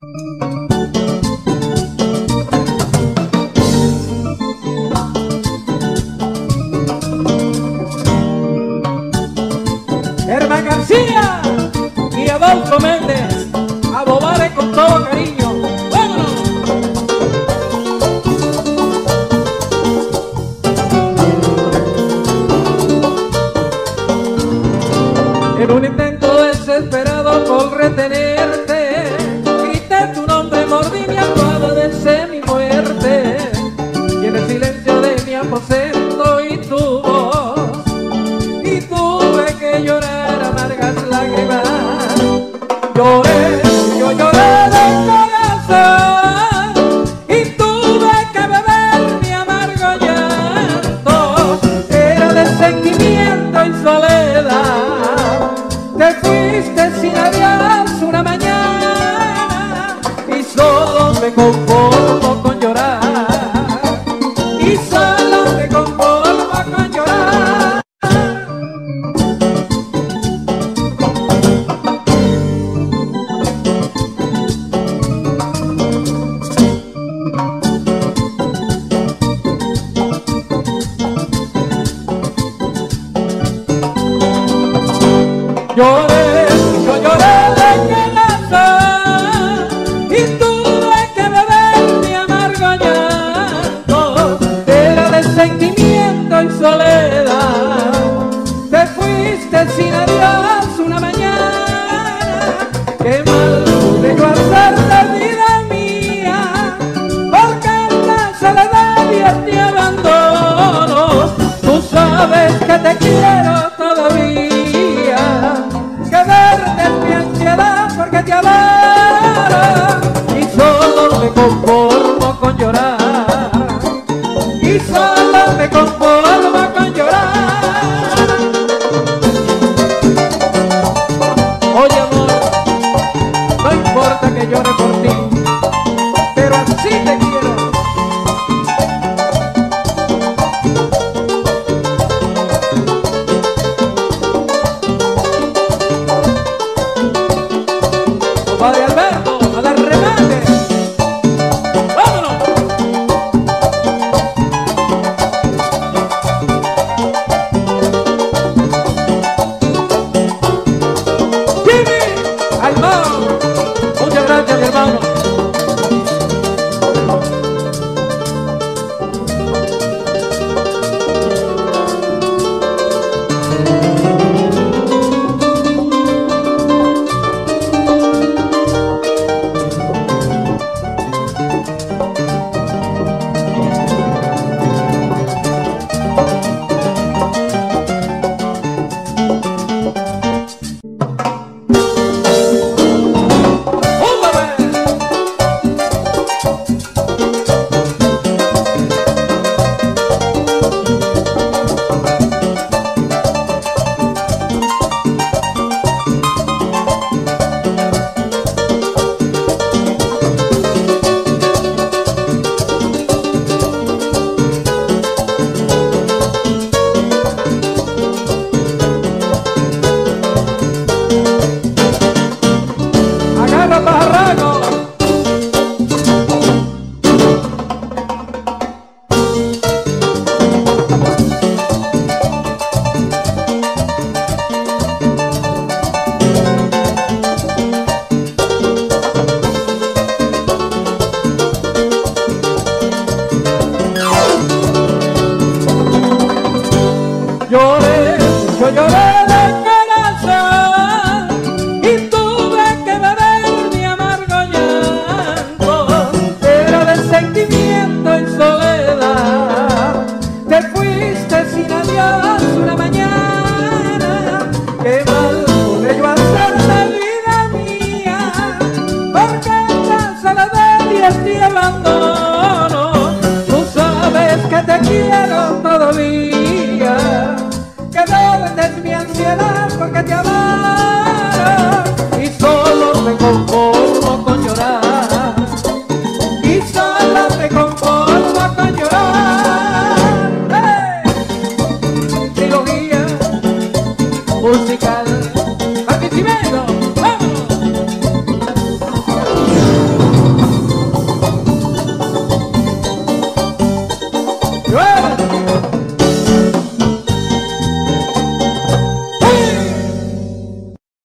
Herman García y Adolfo Méndez, a Bobare con todo cariño. ¡Vámonos! En un intento desesperado por retenerte, grité tu nombre, mordí mi almohada, deseé mi muerte, y en el silencio de mi aposento y tu voz, y tuve que llorar amargas lágrimas. Lloré, yo lloré de corazón, y tuve que beber mi amargo llanto. Era de sentimiento y soledad. Te fuiste sin adiós una mañana, y solo me conformo con llorar, y solo me conformo con llorar. Lloré, yo lloré de corazón, y tuve que beber mi amargo llanto. Era de sentimiento y soledad. Te fuiste sin adiós una mañana. Qué mal pude yo hacerte, vida mía, porque la soledad y este abandono. Tú sabes que te quiero todavía, que verte es mi ansiedad porque te adoro, y solo me conformo con llorar, y solo me conformo con llorar. Oye amor, no importa que llore por ti, pero así te quiero. Padre Alberto, a dar remate. ¡Vámonos! Jimmy, hermano, muchas gracias, hermano. ¡Llueve!